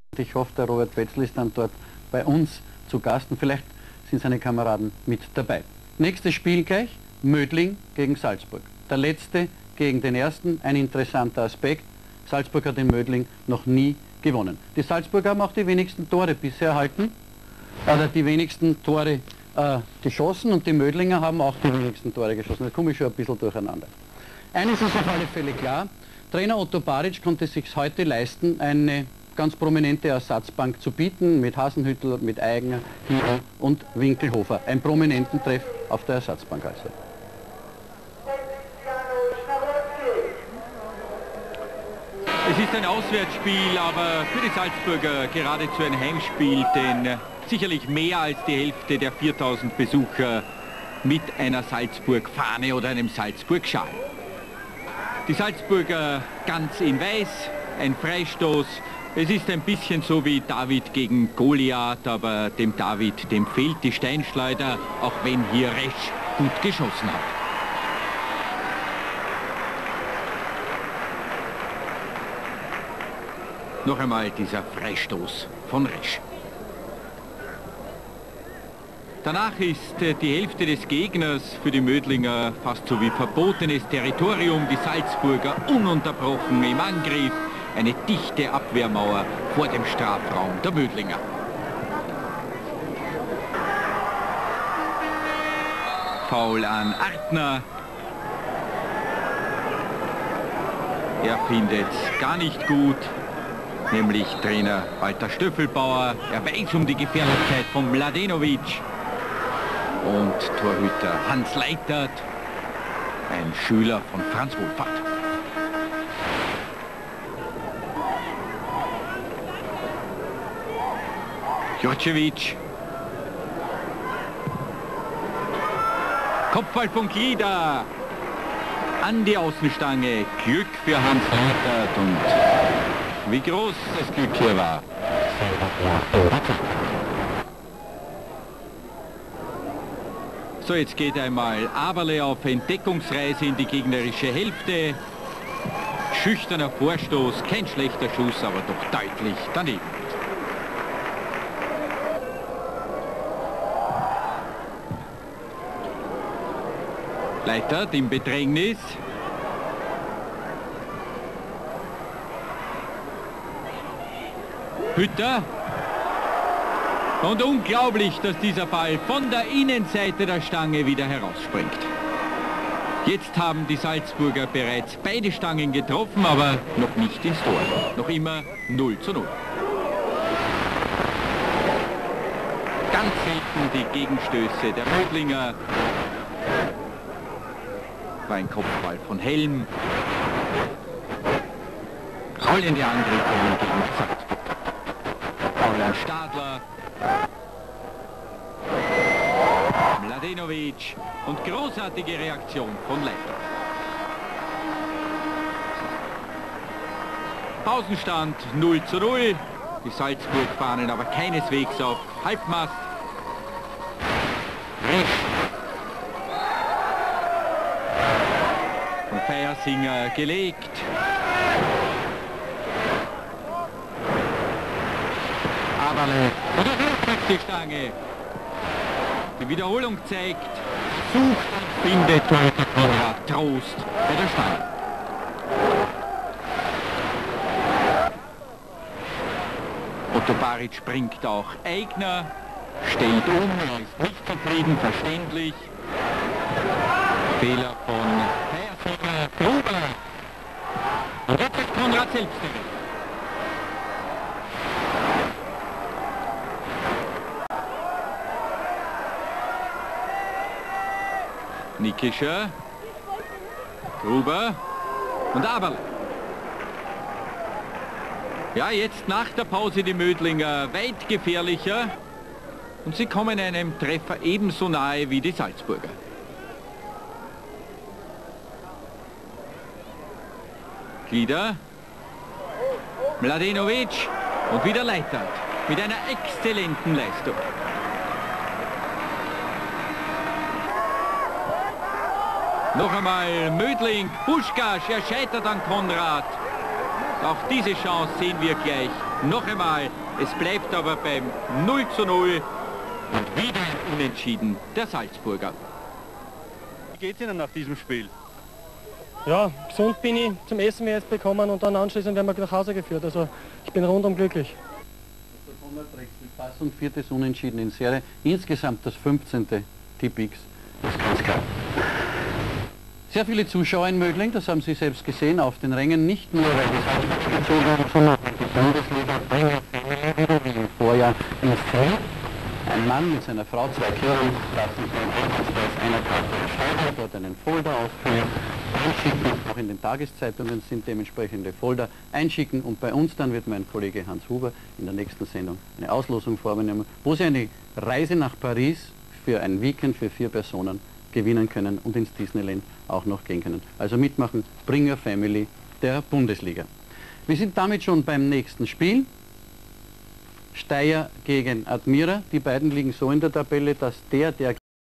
Ich hoffe, der Robert Wetzl ist dann dort bei uns zu Gast und vielleicht sind seine Kameraden mit dabei. Nächstes Spiel gleich, Mödling gegen Salzburg. Der letzte gegen den ersten, ein interessanter Aspekt. Salzburg hat in Mödling noch nie gewonnen. Die Salzburger haben auch die wenigsten Tore bisher erhalten, oder die wenigsten Tore geschossen, und die Mödlinger haben auch die wenigsten Tore geschossen. Da komme ich schon ein bisschen durcheinander. Eines ist auf alle Fälle klar, Trainer Otto Baric konnte es sich heute leisten, eine ganz prominente Ersatzbank zu bieten, mit Hasenhüttl, mit Eigner, Hidl und Winkelhofer. Einen prominenten Treff auf der Ersatzbank also. Es ist ein Auswärtsspiel, aber für die Salzburger geradezu ein Heimspiel, denn sicherlich mehr als die Hälfte der 4000 Besucher mit einer Salzburg-Fahne oder einem Salzburg-Schal. Die Salzburger ganz in weiß, ein Freistoß. Es ist ein bisschen so wie David gegen Goliath, aber dem David, dem fehlt die Steinschleuder, auch wenn hier Resch gut geschossen hat. Noch einmal dieser Freistoß von Resch. Danach ist die Hälfte des Gegners für die Mödlinger fast so wie verbotenes Territorium. Die Salzburger ununterbrochen im Angriff. Eine dichte Abwehrmauer vor dem Strafraum der Mödlinger. Foul an Artner. Er findet es gar nicht gut. Nämlich Trainer Walter Stöffelbauer. Er weiß um die Gefährlichkeit von Mladenovic. Und Torhüter Hans Leitert, ein Schüler von Franz Wohlfahrt. Djordjevic. Kopfball von Glieder. An die Außenstange. Glück für Hans Leitert. Und wie groß das Glück hier war. So, jetzt geht einmal Aberle auf Entdeckungsreise in die gegnerische Hälfte. Schüchterner Vorstoß, kein schlechter Schuss, aber doch deutlich daneben. Leitert im Bedrängnis. Hütter. Und unglaublich, dass dieser Ball von der Innenseite der Stange wieder herausspringt. Jetzt haben die Salzburger bereits beide Stangen getroffen, aber noch nicht ins Tor. Noch immer 0:0. Ganz selten die Gegenstöße der Mödlinger. War ein Kopfball von Helm. Rollende Angriffe gegen Salzburg. Paul Stadler. Mladenovic und großartige Reaktion von Leitert. Pausenstand 0:0. Die Salzburg-Fahnen aber keineswegs auf Halbmast. Resch. Von Feiersinger gelegt. Aberle. Die Stange. Die Wiederholung zeigt, sucht und findet Torhüter Trost bei der Stange. Otto Baric bringt auch Eigner, stellt um, er ist nicht zufrieden, verständlich. Fehler von Feiersinger, Gruber. Und jetzt ist Konrad selbst direkt. Nikischer, Gruber und Aberle. Ja, jetzt nach der Pause die Mödlinger weit gefährlicher und sie kommen einem Treffer ebenso nahe wie die Salzburger. Glieder, Mladenovic und wieder Leitert mit einer exzellenten Leistung. Noch einmal Mödling, Puschkasch, er scheitert an Konrad. Auch diese Chance sehen wir gleich noch einmal. Es bleibt aber beim 0:0 und wieder ein Unentschieden der Salzburger. Wie geht es Ihnen nach diesem Spiel? Ja, gesund bin ich, zum Essen wir jetzt bekommen und dann anschließend werden wir nach Hause geführt. Also ich bin rundum glücklich. Pass und 4. Unentschieden in Serie. Insgesamt das 15. Tipp-X. Das ist ganz klar. Sehr viele Zuschauer in Mödling, das haben Sie selbst gesehen, auf den Rängen. Nicht nur, weil die Salzburg gezogen haben, sondern die Bundesliga bringen wie im Vorjahr ins Feld. Ein Mann mit seiner Frau, 2 Kindern, lassen sich beim Einkaufspreis einer Karte entscheiden, dort einen Folder ausfüllen, einschicken, auch in den Tageszeitungen sind dementsprechende Folder, einschicken und bei uns dann wird mein Kollege Hans Huber in der nächsten Sendung eine Auslosung vornehmen, wo Sie eine Reise nach Paris für ein Weekend für 4 Personen gewinnen können und ins Disneyland auch noch gehen können. Also mitmachen, Bring Your Family der Bundesliga. Wir sind damit schon beim nächsten Spiel. Steyr gegen Admira. Die beiden liegen so in der Tabelle, dass der